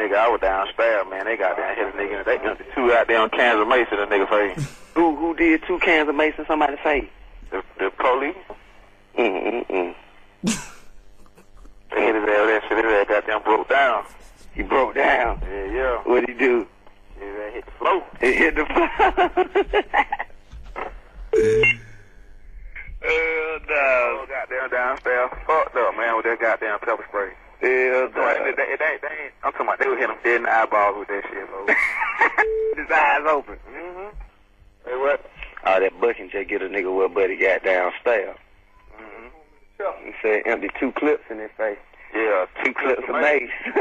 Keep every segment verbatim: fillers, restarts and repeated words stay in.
Nigga, I was downstairs, man. They got down hit a nigga. They got the two out there on cans of mace in the nigga face. Who who did two cans of mace in somebody's face? The, the police. Mm-mm-mm. They hit his ass with that shit. His ass goddamn broke down. He broke down? Yeah, yeah. What'd he do? His ass hit the floor. He hit the floor. Oh, no. Oh, goddamn downstairs. Fucked up, man, with that goddamn pepper spray. Yeah, so it, it, it, it, they ain't, I'm talking about they would hit him dead in the eyeballs with that shit, bro. His eyes open. Mm-hmm. Hey, what? Oh, that bucking just get a nigga where buddy got downstairs. Mm-hmm. Sure. He said empty two clips in his face. Yeah, two clips of mace. Oh,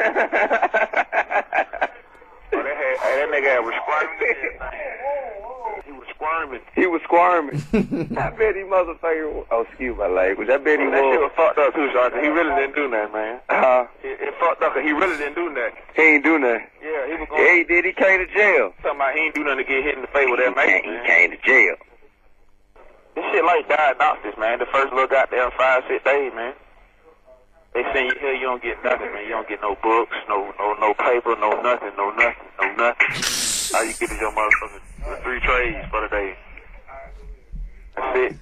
that, had, that nigga was squirming. He was squirming. He was squirming. I bet he motherfucker. Oh, excuse my language. I bet he that was. That shit was fucked up too, Sergeant. He really didn't do nothing, man. Uh-huh. It, it fucked up because he really didn't do nothing. He ain't do nothing. Yeah, he was going. Yeah, he did. He came to jail. Talking about he ain't do nothing to get hit in the face with that mace, man. He came to jail. This shit like diagnostics, man. The first little goddamn five, six days, man. They send you here, you don't get nothing, man. You don't get no books, no no no paper, no nothing, no nothing, no nothing. All you get is your motherfucking three trays for the day. That's it.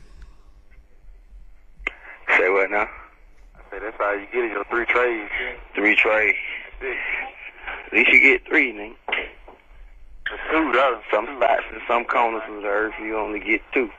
Say what now? I said that's how you get it, your three trays. Three trays. That's it. At least you get three, nigga. Two, though. Some spots and some corners of the earth, you only get two.